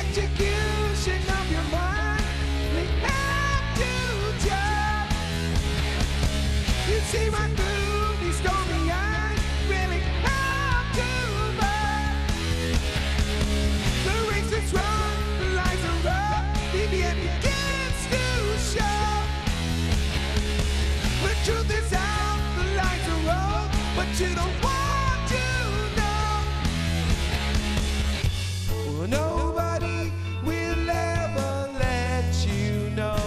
execution of your mind. They have to judge. You see right through these stormy eyes. Really have to love. The race is run, the lines are rough. The end begins to show. The truth is out, the lights are rolled, but you don't want to know. Well, nobody will ever let you know.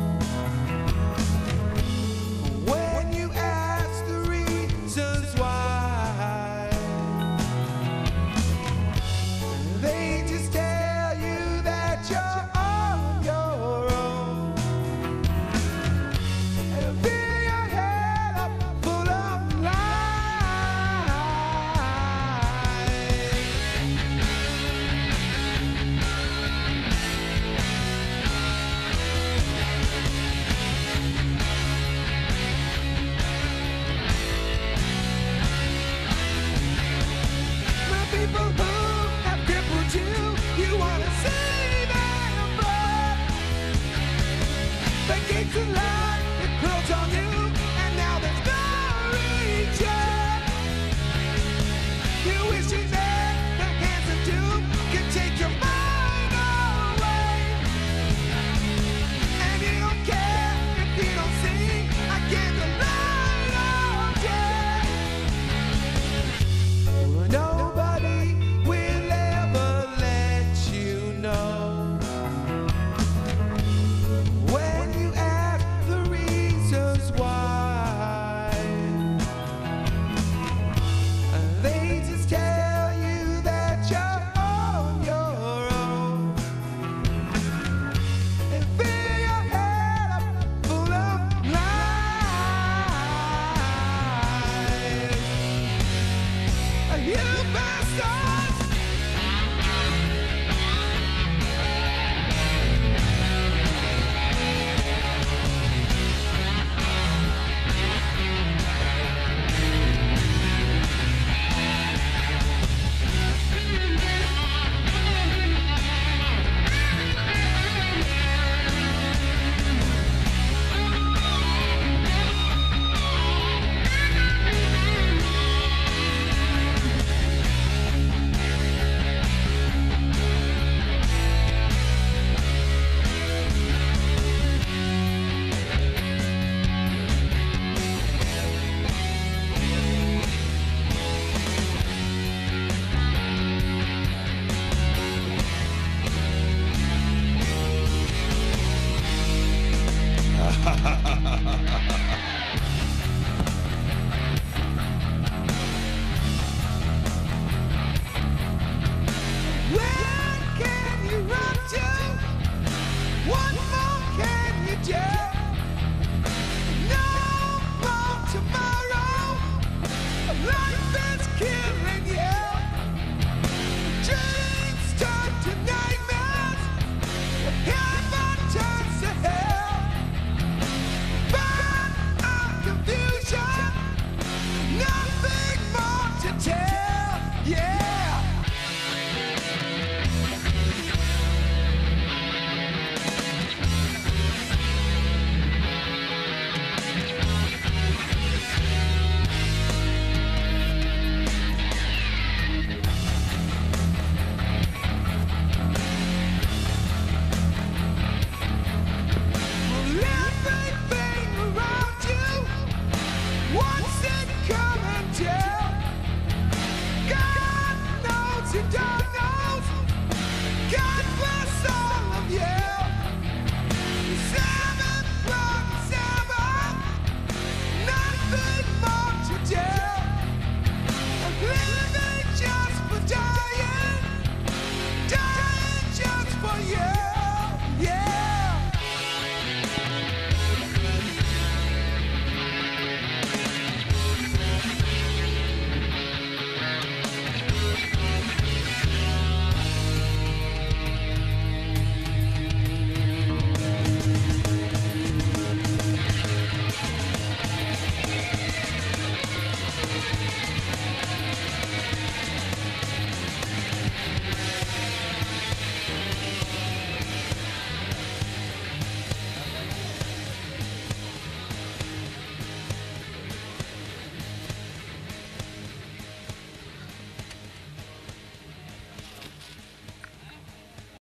When you ask the reasons why, they just tell you that you're on your own. And fill your head up full of lies. My people who have crippled you, you wanna see them fall. The gates of life that close on you, and now there's no return. You wish you that the hands of doom could take your mind away. And you don't care if you don't see again the light of day. Well, nobody will ever let you know. When you ask the reasons why, they just tell you that you're on your own. And fill your head up full of lies. You bastards! Where can you run to? What